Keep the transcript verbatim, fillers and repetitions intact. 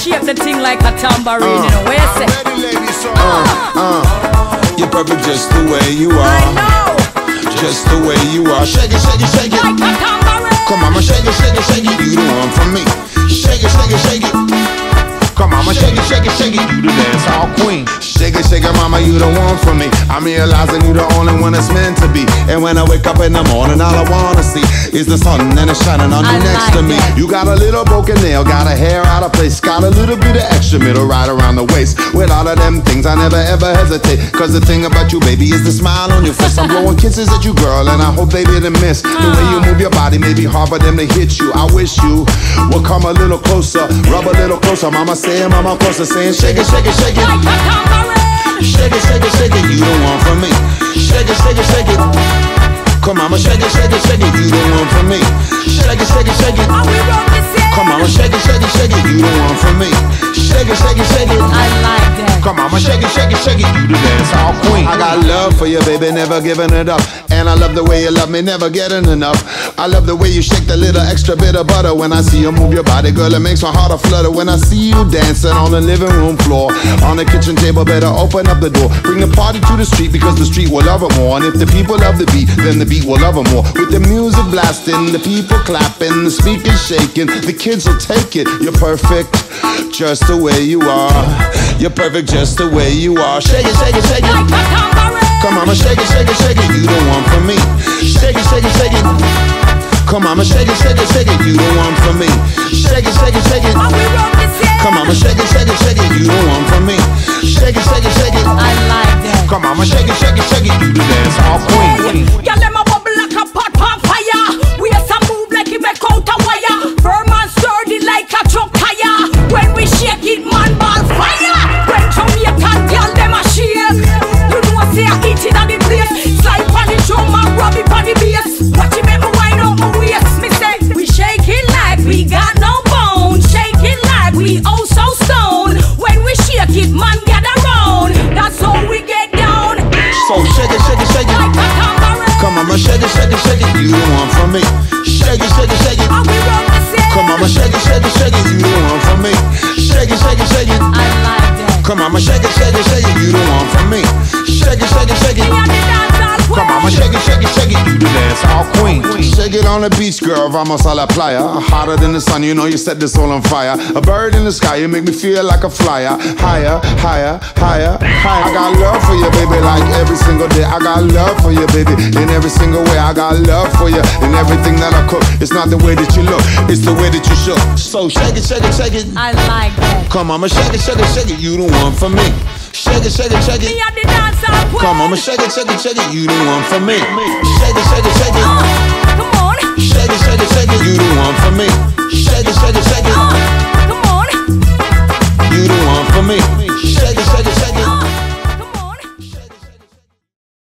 shape the thing like a tambourine, uh, you know what you say? Ready, ladies, so uh, uh, you're perfect just the way you are. I know. Just the way you are. Shake it, shake it, shake it. Like a tambourine. Come on, shake it, shake it, shake it. You the one for me. Shake it, shake it, shake it. Come on, shake it, shake it, shake it. You the dancehall queen. Shake it, shake it, mama, you the one for me. I'm realizing you the only one that's meant to be. And when I wake up in the morning, all I wanna see is the sun and it's shining on you next like to me. that. You got a little broken nail, got a hair out of place, got a little bit of extra middle right around the waist. With all of them things, I never ever hesitate. Cause the thing about you, baby, is the smile on your face. I'm blowing kisses at you, girl, and I hope they didn't miss. The way you move your body may be hard for them to hit you. I wish you would come a little closer, rub a little closer. Mama saying, mama closer, saying, shake it, shake it, shake it. Like a tambourine. Shake it, shake it, shake it, you the one for me. Shake it, shake it, shake it. Come on, shake it, shake it, shake it, you the one for me. Shake it, shake it, shake it. Are we wrong to say? Come on, shake it, shake it, shake it, you the one for me. Shake it, shake it, shake it. I like that. Come on, shake it, shake it, shake it, you the dancehall queen. I got love for you, baby, never giving it up. And I love the way you love me, never getting enough. I love the way you shake the little extra bit of butter. When I see you move your body, girl, it makes my heart a flutter. When I see you dancing on the living room floor, on the kitchen table, better open up the door. Bring the party to the street because the street will love it more. And if the people love the beat, then the beat will love it more. With the music blasting, the people clapping, the speakers shaking, the kids will take it. You're perfect, just the way you are. You're perfect just the way you are. Shake it, shake it, shake it. Like a tambourine. Come on, shake it, shake it, shake it. You the one for me. Shake it, shake it, shake it. Come on, shake it, shake it, shake it. You the one for me. Shake it, shake it, shake it. Are we wrong to say? Come on, shake it, shake it, shake it. You the one for me. Shake it, shake it, shake it. I like that. Come on, shake it, shake it, shake it. You the dancehall queen. Y'all let my bubble like a pot on fire. We have some move like it make out a wire. Firm and sturdy like a truck tire. When we shake it, man, ball fire. When Jamaican girl them a shake, you know say I eat it on the place. Slide on the drum and rub it on the bass. Watch it make me wind up my waist. Me say we shake it like we got no bone. Shake it like we oh so stone. When we shake it, man, gather round. That's how we get down. So shake it, shake it, shake it. Like a tambourine. Come on, shake it, shake it, shake it. You the one for me. Shake it, shake it, shake it. Are we wrong to say? Come on, shake it, shake it, shake it. You the one for me. Shake it, shake it, shake it. I like that. Come on, shake it, shake it, shake it. You the one for me. Shake it, shake it, shake it. Me and the dancehall queen. Come on, shake it, shake it, shake it. You the dancehall queen. Shake it on the beach, girl. Vamos a la playa. Hotter than the sun, you know you set this all on fire. A bird in the sky, you make me feel like a flyer. Higher, higher, higher, higher. I got love for you, baby, like every single day. I got love for you, baby, in every single way. I got love for you in everything that I cook. It's not the way that you look, it's the way that you shook. So shake it, shake it, shake it. I like that. Come on, shake it, shake it, shake it. You the one for me. Shake it, shake it, shake it. Me and the dancehall queen. Come on, shake it, shake it, shake it. You the one for me. Shake it, shake it, shake it. Uh, come on. Shake it, shake it, shake it. You the one for me. Shake it, shake it, shake it. Uh,